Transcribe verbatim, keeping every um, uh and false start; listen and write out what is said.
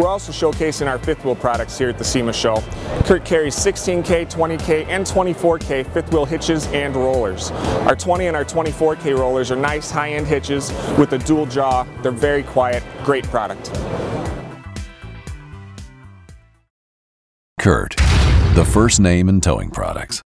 We're also showcasing our fifth wheel products here at the SEMA show. CURT carries sixteen K, twenty K, and twenty-four K fifth wheel hitches and rollers. Our twenty and our twenty-four K rollers are nice high-end hitches with a dual jaw. They're very quiet, great product. CURT, the first name in towing products.